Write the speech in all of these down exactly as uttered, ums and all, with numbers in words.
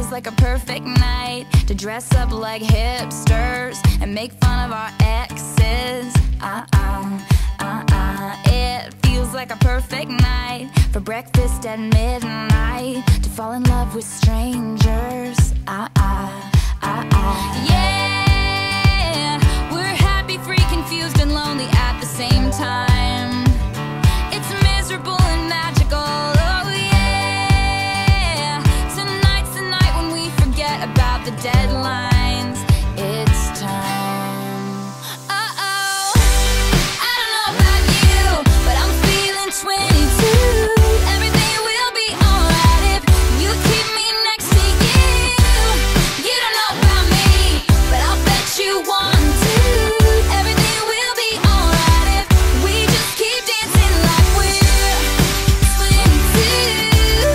feels like a perfect night to dress up like hipsters and make fun of our exes. Uh-uh, uh-uh. It feels like a perfect night for breakfast at midnight, to fall in love with strangers. Uh-uh, uh-uh. Yeah, we're happy, free, confused, and lonely at the same time. It's miserable and magical. Oh yeah, tonight's the night when we forget about the deadlines. It's time. Uh-oh, I don't know about you, but I'm feeling twenty-two. Everything will be alright if you keep me next to you. You don't know about me, but I'll bet you want to. Everything will be alright if we just keep dancing like we're twenty-two.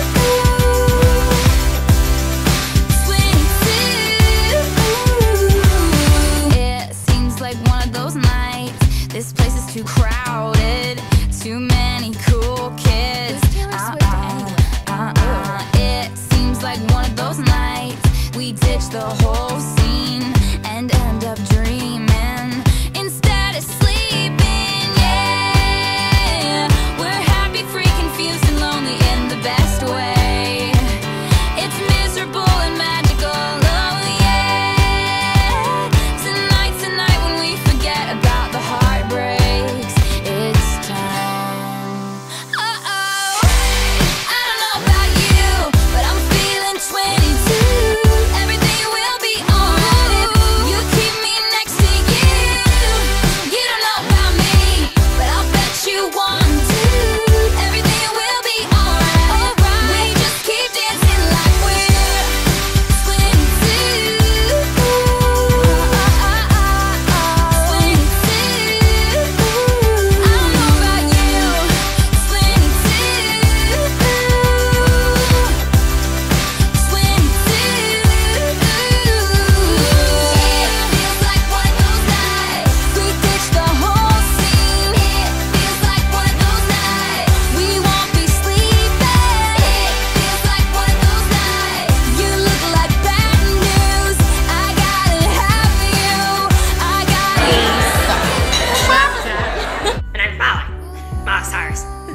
twenty-two. It seems like one of those nights. This place is too crowded, too many cool kids. Uh-uh, uh-uh. It seems like one of those nights we ditch the whole scene and end up dreaming instead of sleeping. Yeah, we're happy, free, confused, and lonely in the best way. It's miserable and magical. Oh yeah, tonight's the night when we forget about the heartbreaks. It's time. Uh-oh, I don't know about you, but I'm feeling twenty-two. Everything will be alright if you keep me next to you. You don't know about me, but I'll bet you want to. Everything will be alright. We just keep dancing like we're twenty-two. twenty-two. I don't know about you. twenty-two. It feels like one of those nights we ditch the whole scene. It feels like one of those nights we won't be sleeping. It feels like one of those nights you look like bad news. I gotta have you. I gotta. And I'm Molly, Molly Stars.